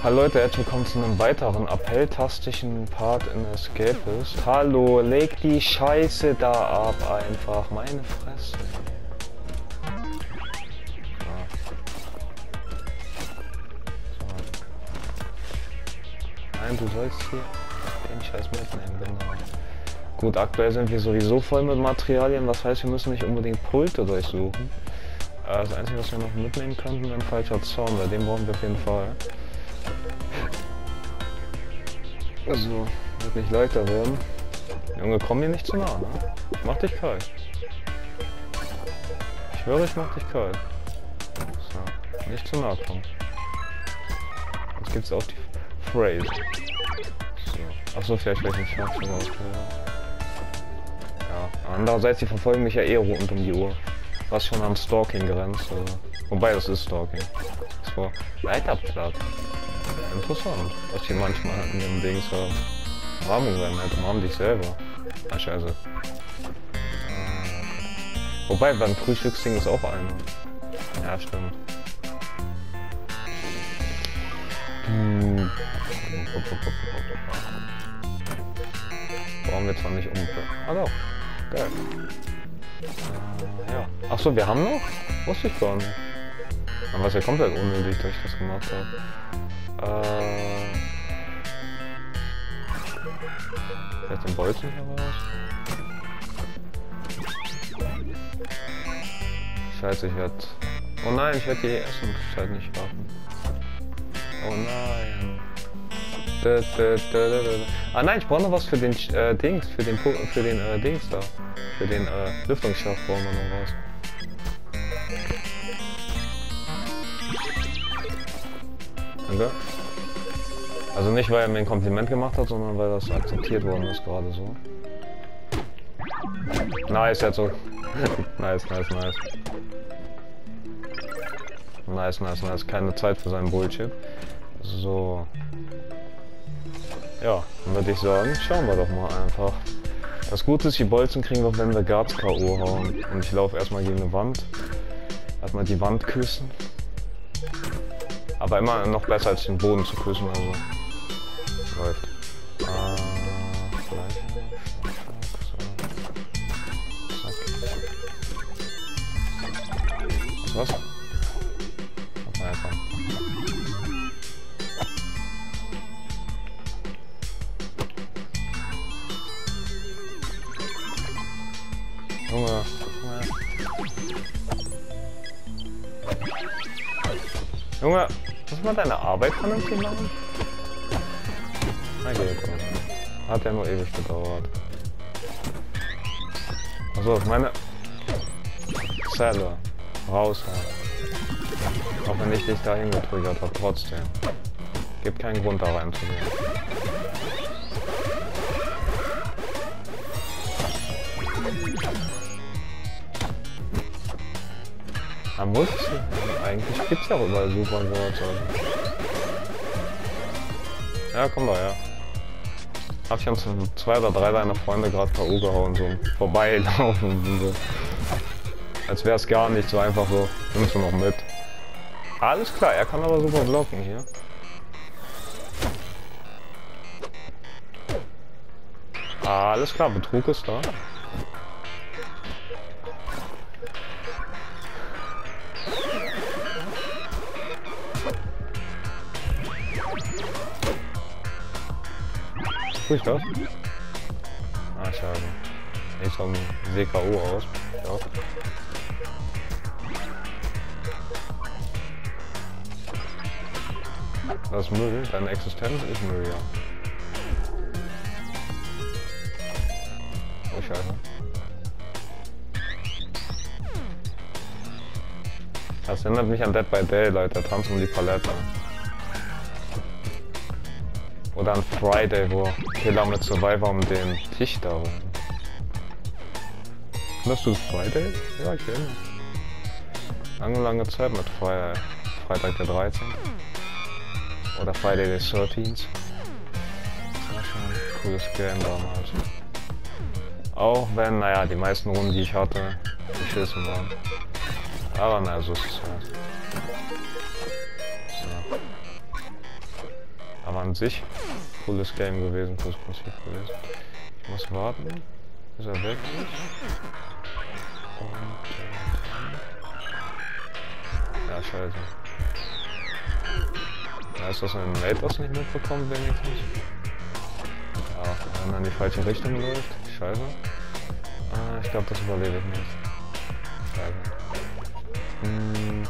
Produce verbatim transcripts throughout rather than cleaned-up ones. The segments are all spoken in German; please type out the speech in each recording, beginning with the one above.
Hallo Leute, herzlich willkommen zu einem weiteren appelltastischen Part in Escapist. Hallo, leg die Scheiße da ab einfach, meine Fresse. So. Nein, du sollst hier den Scheiß mitnehmen, genau. Gut, aktuell sind wir sowieso voll mit Materialien, was heißt, wir müssen nicht unbedingt Pulte durchsuchen. Das Einzige, was wir noch mitnehmen könnten, wäre ein falscher Zaun, bei dem brauchen wir auf jeden Fall. Also, wird nicht leichter werden. Junge, komm mir nicht zu nah, ne? Ich mach dich kalt. Ich schwöre, ich mach dich kalt. So, nicht zu nah kommen. Jetzt gibt's auch die Phrase. So. Achso, vielleicht gleich ein Schlagzeug ausgehört. Ja, andererseits, die verfolgen mich ja eh rund um die Uhr. Was schon an Stalking grenzt. Also. Wobei, das ist Stalking. Das war Leiterplatt. Interessant, was die manchmal in dem Dings haben. Umarmung sein, halt, umarm dich selber. Ah, scheiße. Äh, Wobei, beim Frühstücksding ist auch einer. Ja, stimmt. Hm. Brauchen wir zwar nicht um... Ah doch, geil. Äh, ja. Achso, wir haben noch? Wusste ich gar nicht. Dann war es ja komplett unnötig, dass ich das gemacht habe. Äh... Vielleicht den Bolzen heraus? Scheiße, ich werde... Oh nein, ich werde die Essenszeit nicht schaffen. Oh nein. Da, da, da, da, da. Ah nein, ich brauche noch was für den äh, Dings, für den für den äh, Dings da. Für den äh, Lüftungsschacht brauchen wir noch was. Danke. Also nicht, weil er mir ein Kompliment gemacht hat, sondern weil das akzeptiert worden ist gerade so. Nice, jetzt so. Nice, nice, nice. Nice, nice, nice. Keine Zeit für seinen Bullshit. So. Ja, dann würde ich sagen, schauen wir doch mal einfach. Das Gute ist, die Bolzen kriegen wir, wenn wir Guards K O hauen. Und ich laufe erstmal gegen eine Wand. Erstmal die Wand küssen. Aber immer noch besser als den Boden zu küssen, also. Läuft. Äh, so. Was? Mal einfach. Junge. Junge, muss mal deine Arbeit vernünftig machen? Na geht. Hat ja nur ewig gedauert. Also meine Zelle. Raus. Auch wenn ich dich dahin getriggert habe, trotzdem. Gibt keinen Grund da reinzugehen. Man muss, eigentlich gibt's ja auch überall super Worte. Ja, komm doch her. Hab ich uns zwei oder drei deiner Freunde gerade K O gehauen, so vorbeilaufen. So. Als wäre es gar nicht so einfach so. Nimmst du noch mit. Alles klar, er kann aber super blocken hier. Alles klar, Betrug ist da. Tue ich das? Ah, schade. Ich sah ein W K O aus. Ja. Das ist Müll, deine Existenz ist Müll, ja. Oh, scheiße. Das erinnert mich an Dead by Daylight, der Tanz um die Palette. Oder an Friday, wo Killer mit Survivor um den Tisch da rum. Findest du Friday? Ja, ich kenne. Lange, lange Zeit mit Friday. Freitag der dreizehnte. Oder Friday the thirteenth. Das war schon ein cooles Game damals. Auch wenn, naja, die meisten Runden, die ich hatte, beschissen waren. Aber naja, so ist es halt. So. an sich cooles Game gewesen, cooles Prinzip gewesen. Ich muss warten, bis er weg ist. Und, äh, ja, scheiße. Ja, ist das ein Mate, was nicht mitbekommen wenigstens? Ja, wenn er in die falsche Richtung läuft. Scheiße. Äh, ich glaube, das überlebe ich nicht. Scheiße. Hm.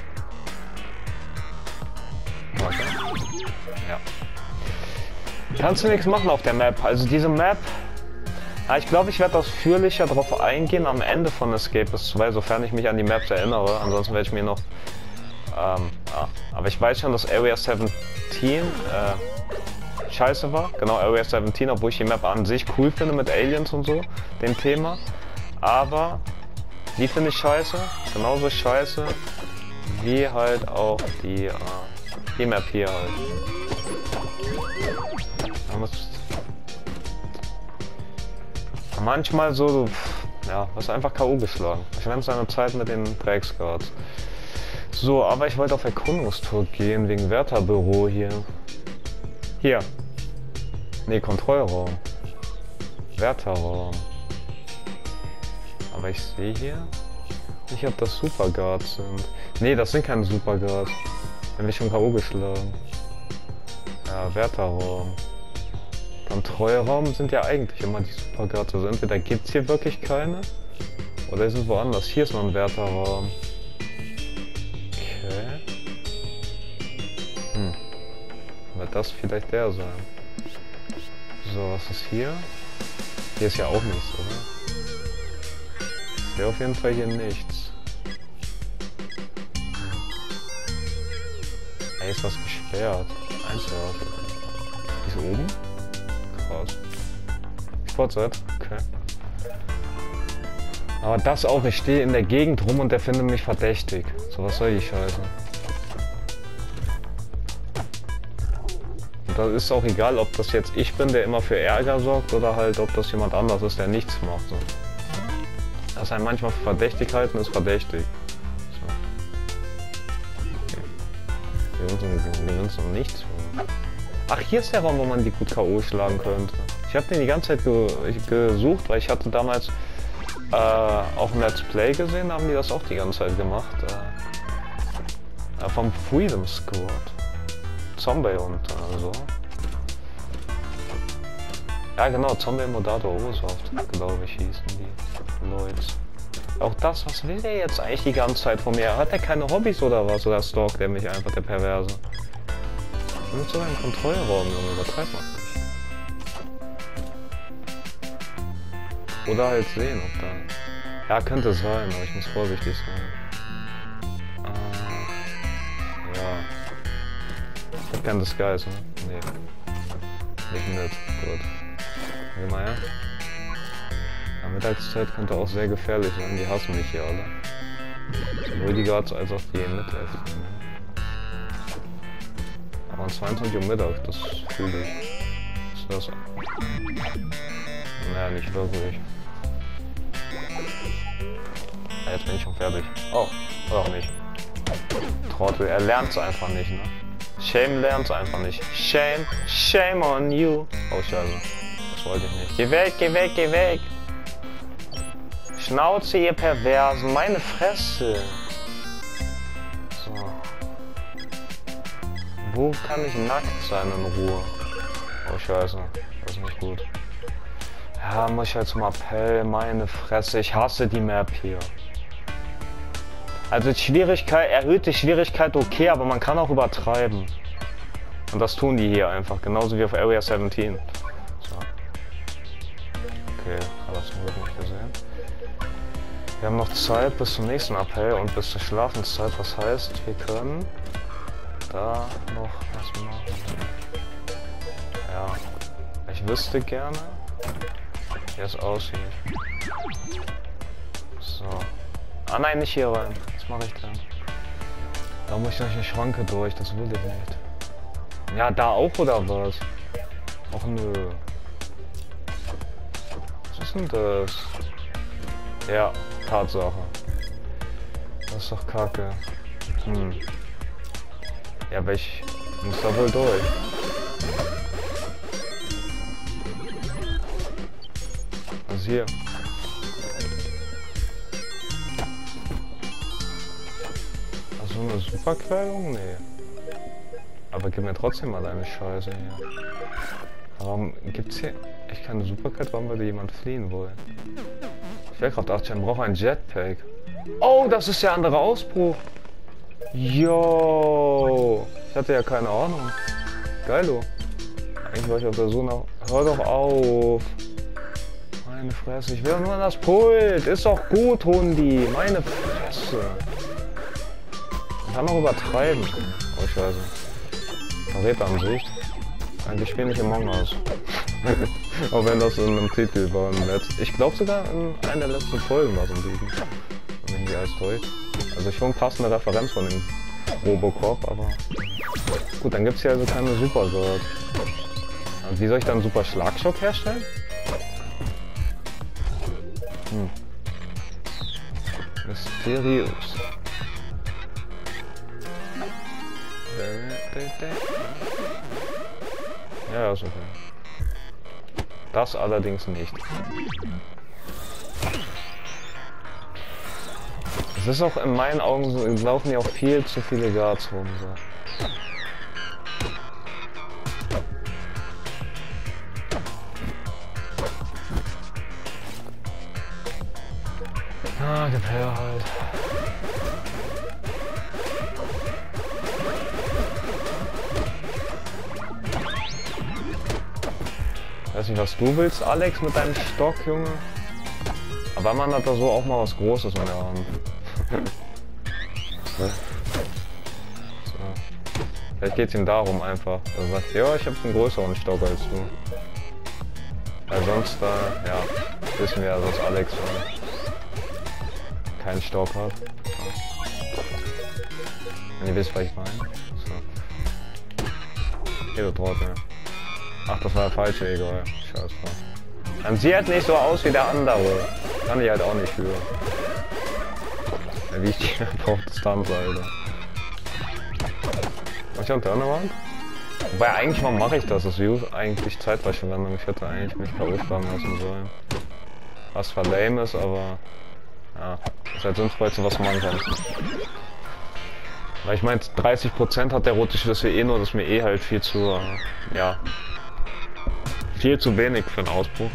Warte. Ja. Kannst du nichts machen auf der Map. Also diese Map... Ja, ich glaube, ich werde ausführlicher darauf eingehen am Ende von Escapist zwei, sofern ich mich an die Maps erinnere. Ansonsten werde ich mir noch... Ähm, ja. Aber ich weiß schon, dass Area siebzehn äh, scheiße war. Genau, Area siebzehn, obwohl ich die Map an sich cool finde mit Aliens und so, dem Thema. Aber die finde ich scheiße. Genauso scheiße wie halt auch die, äh, die Map hier halt. Man muss manchmal so, ja, was einfach K O geschlagen. Ich werde seine Zeit mit den Drecksguards. So, aber ich wollte auf Erkundungstour gehen wegen Wärterbüro hier. Hier. Ne, Kontrollraum. Wärterraum. Aber ich sehe hier nicht, ob das Superguards sind. Ne, das sind keine Superguards. Dann bin ich schon K O geschlagen. Ja, Wärterraum. Kontrollraum sind ja eigentlich immer die Superguards. Also entweder gibt es hier wirklich keine, oder ist es woanders. Hier ist noch ein Wärterraum. Okay. Hm. Wird das vielleicht der sein? So, was ist hier? Hier ist ja auch nichts, oder? Ich sehe auf jeden Fall hier nichts. Ey, ist was gesperrt. Einzelhaft. Ist oben? Krass. Sportzeit? Okay. Aber das auch, ich stehe in der Gegend rum und der findet mich verdächtig. So, was soll die Scheiße? Und da ist auch egal, ob das jetzt ich bin, der immer für Ärger sorgt, oder halt, ob das jemand anders ist, der nichts macht. So. Das einen manchmal für verdächtig halten, ist verdächtig. So. Okay. Wir gewinnen noch nichts. Ach, hier ist der Raum, wo man die gut K O schlagen könnte. Ich habe den die ganze Zeit ge gesucht, weil ich hatte damals äh, auch ein Let's Play gesehen, haben die das auch die ganze Zeit gemacht. Äh, äh, vom Freedom Squad. Zombie und äh, so. Ja genau, Zombie Modato Osoft, glaube ich, hießen die Leute. Auch das, was will der jetzt eigentlich die ganze Zeit von mir? Hat der keine Hobbys oder was? Oder stalkt der mich einfach, der Perverse? Ich bin sogar im Kontrollraum, Junge, übertreib mal nicht. Oder halt sehen, ob da... Ja, könnte sein, aber ich muss vorsichtig sein. Äh, ja. Ich hab kein Disguise, ne? Nee. Nicht mit, gut. Geh mal her. Ja, Mittagszeit könnte auch sehr gefährlich sein, die hassen mich hier alle. Sowohl die Guards als auch die Mittäften. Ne? Aber zweiundzwanzig Uhr Mittag, das fühle ich. Was ist das? Naja, nicht wirklich. Ja, jetzt bin ich schon fertig. Oh, oder auch nicht. Trottel, er lernt's einfach nicht, ne? Shame lernt's einfach nicht. Shame, shame on you. Oh, scheiße. Das wollte ich nicht. Geh weg, geh weg, geh weg. Schnauze, ihr Perversen. Meine Fresse. So. Wo kann ich nackt sein in Ruhe? Oh, scheiße. Das ist nicht gut. Ja, muss ich halt zum Appell. Meine Fresse. Ich hasse die Map hier. Also Schwierigkeit, erhöhte Schwierigkeit okay, aber man kann auch übertreiben. Und das tun die hier einfach, genauso wie auf Area siebzehn. So. Okay, hat das zum Glück nicht gesehen. Wir haben noch Zeit bis zum nächsten Appell und bis zur Schlafenszeit, was heißt, wir können da noch was machen. Ja, ich wüsste gerne, wie es aussieht. So. Ah nein, nicht hier rein. Was mache ich denn? Da muss ich durch eine Schranke durch, das will ich nicht. Ja, da auch oder was? Och nö. Was ist denn das? Ja, Tatsache. Das ist doch kacke. Hm. Ja, aber ich muss da wohl durch. ist hier? Achso, eine Superquellung? Nee. Aber gib mir trotzdem mal deine Scheiße hier. Warum gibt's hier echt keine Supercat? Warum würde jemand fliehen wollen? Schwerkraft achtzehn braucht ein Jetpack. Oh, das ist der andere Ausbruch. Yo. Ich hatte ja keine Ahnung. Geilo. Eigentlich war ich auf der Suche nach... Hör doch auf. Meine Fresse. Ich will nur das Pult. Ist doch gut, Hundi. Meine Fresse. Ich kann auch übertreiben. Oh, scheiße. Verräteransicht. Eigentlich spiele ich Among Us. Auch wenn das in einem Titel war. Ich glaube sogar in einer der letzten Folgen war es im Titel. Wenn mich alles täuscht. Also schon passende Referenz von dem Robocop, aber... Gut, dann gibt es hier also keine Supergirl. Und wie soll ich dann Super Schlagschock herstellen? Hm. Mysteriös. Ja, ist okay. Das allerdings nicht. Es ist auch in meinen Augen so, laufen ja auch viel zu viele Guards rum. So. Ah, gib her halt. Ich weiß nicht, was du willst, Alex, mit deinem Stock, Junge. Aber man hat da so auch mal was Großes in der Hand. So. Vielleicht geht es ihm darum einfach. Er sagt, ja, ich habe einen größeren Stock als du. Weil sonst, äh, ja, wissen wir ja, dass Alex äh, keinen Stock hat. Wenn ihr wisst, was ich meine. So. Hier, du Trottel. Ach, das war der falsche, egal. Scheiß drauf. Dann sieht halt nicht so aus wie der andere. Kann ich halt auch nicht für. Ja, wie ich die auf Distanz, Alter. Mach ich einen Turnaround? Wobei, eigentlich, warum mache ich das? Das ist eigentlich Zeitverschwendung. Ich hätte eigentlich mich K O schlagen lassen sollen. Was zwar lame ist, aber... Ja, ist halt sinnvoll, zu was man kann. Weil ich meine, dreißig Prozent hat der rote Schlüssel eh nur, das ist mir eh halt viel zu... Äh, ja... Viel zu wenig für einen Ausbruch.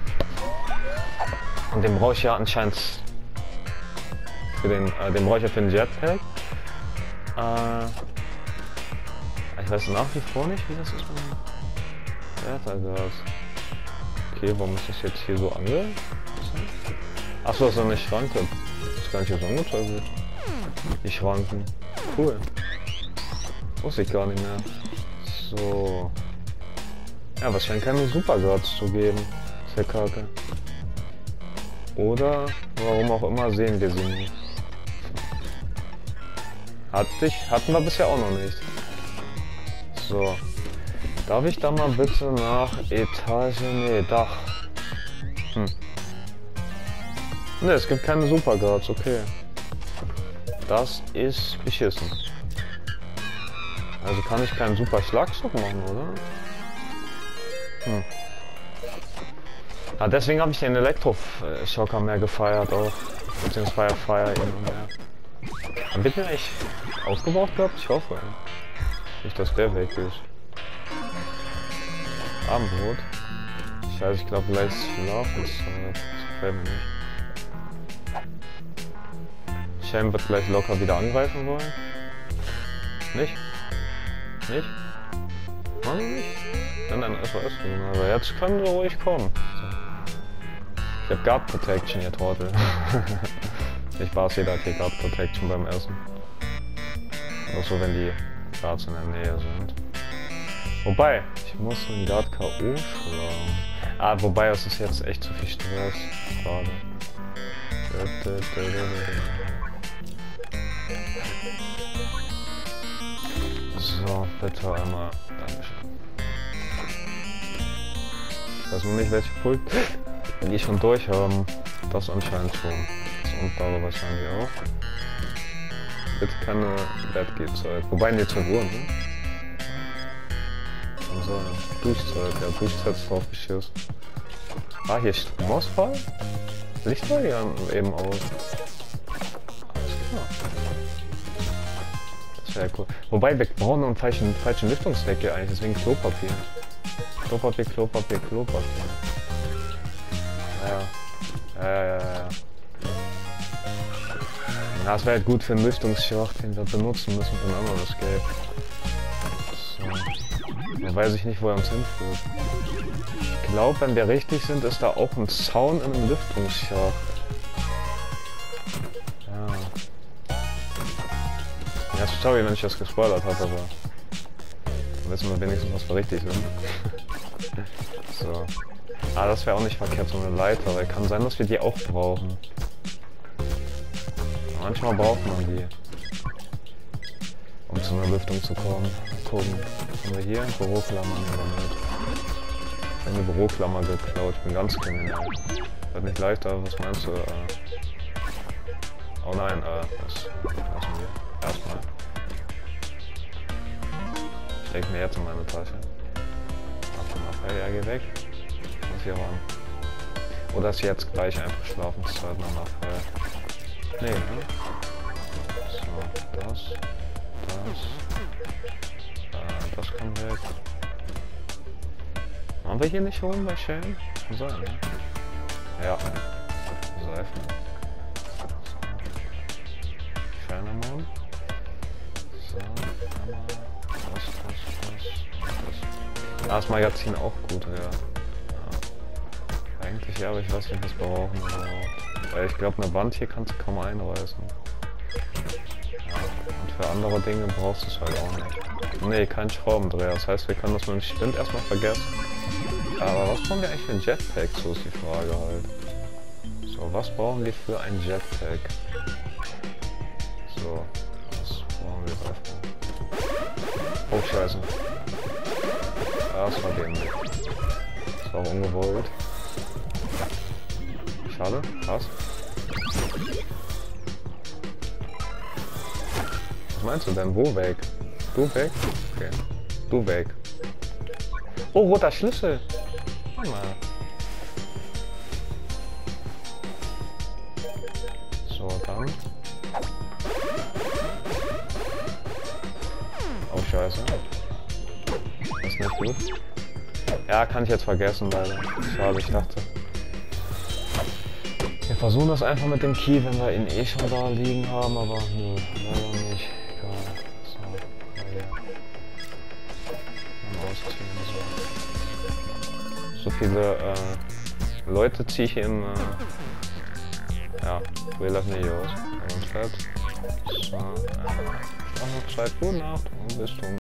Und den brauche ich ja anscheinend... Für den... Äh, den brauche ich ja für den Jetpack. Äh... Ich weiß nach wie vor nicht, wie das ist mit dem Wertergas. Okay, warum ist das jetzt hier so ange... Achso, das ist eine Schranke. Das ist gar nicht so angezeigt wird. Die Schranken. Cool. Wusste ich gar nicht mehr. So. Ja, was scheint keine Superguards zu geben. Ist ja kacke. Oder, warum auch immer, sehen wir sie nicht. Hat dich, hatten wir bisher auch noch nicht. So. Darf ich da mal bitte nach Etage... Nee, Dach. Hm. Ne, es gibt keine Superguards, okay. Das ist beschissen. Also kann ich keinen Super Schlagstock machen, oder? Hm. Ah, deswegen habe ich den Elektroschocker mehr gefeiert auch. Beziehungsweise Fire ihn mehr. Dann wird mir echt aufgebaut gehabt? Ich hoffe. Nicht, dass der weg ist. Abendbrot. Scheiße, ich glaube gleich Schlafenszeit. Das gefällt mir nicht. Shane wird gleich locker wieder angreifen wollen. Nicht? Nicht? Mann, nicht? Dann ein S O S tun, aber jetzt können sie ruhig kommen. So. Ich hab Guard Protection, ihr Trottel. Ich weiß, jeder hat hier Guard Protection beim Essen. Auch so, wenn die Guards in der Nähe sind. Wobei, ich muss den Guard K O schlagen. Ah, wobei, es ist jetzt echt zu viel Stress. Gerade. So, bitte einmal. Dankeschön. Ich weiß nur nicht, welche Pult die schon durch haben. Das anscheinend schon. Das untere wahrscheinlich auch. Bitte keine Bettgehzeit. Wobei, ne, zwölf Uhr, ne? Kann sein. Duschzeit, ja, Duschzeit ist drauf geschissen. Ah, hier Stromausfall? Licht war ja eben aus. Alles klar. Das wäre cool. Wobei, wir brauchen noch einen falschen, falschen Lüftungsdeckel eigentlich, deswegen Klopapier. Klopapier, Klopapier, Klopapier. Ja. Ja, ja, ja, ja. Ja, das wäre halt gut für einen Lüftungsschacht, den wir benutzen müssen für ein anderes Geld. So. Da weiß ich nicht, wo er uns hinführt. Ich glaube, wenn wir richtig sind, ist da auch ein Zaun in einem Lüftungsschacht. Ja. Ja, sorry, wenn ich das gespoilert habe, aber dann wissen wir wenigstens, was wir richtig sind. So. Ah, das wäre auch nicht verkehrt, so eine Leiter, weil kann sein, dass wir die auch brauchen. Manchmal braucht man die, um zu einer Lüftung zu kommen. Mal gucken. Was haben wir hier? Büroklammern oder nicht? Ich habe eine Büroklammer geklaut, ich bin ganz kriminell. Wird nicht leichter, was meinst du? Äh oh nein, äh, was lassen wir? Erstmal. Ich leg mir jetzt in meine Tasche. Ach, guck mal, ja, geh weg. Ich muss hier ran. Oder ist jetzt gleich einfach Schlafenszeit nochmal frei. Nee, ne? So, das, das, äh, das kann weg. Haben wir hier nicht holen bei Shane? Kann sein, ne? Ja. Seifen. Shane am Morgen. So, Hammer. Das, das, das, das. Ah, das Magazin auch gut, ja. Ja. Eigentlich ja, aber ich weiß nicht, was wir brauchen überhaupt. Weil ich glaube, eine Wand hier kannst du kaum einreißen. Ja, und für andere Dinge brauchst du es halt auch nicht. Nee, kein Schraubendreher. Das heißt, wir können das mit dem Spind erstmal vergessen. Aber was brauchen wir eigentlich für ein Jetpack? So ist die Frage halt. So, was brauchen wir für ein Jetpack? So, was brauchen wir dafür? Oh, scheiße. Ja, das war dämlich. Das war auch ungewollt. Schade, was? Was meinst du denn? Wo weg? Du weg? Okay. Du weg. Oh, roter Schlüssel! Warte mal. So, dann. Oh, scheiße. Das ist nicht gut. Ja, kann ich jetzt vergessen, leider. Schade, ich dachte. Wir versuchen das einfach mit dem Key, wenn wir ihn eh schon da liegen haben, aber nö, leider nicht. Egal. So, hier. Mal ausziehen, so. So viele äh, Leute ziehe ich im, äh, ja, Real Life nicht aus. Und fett. So, äh, noch Zeit, gute Nacht und bis zum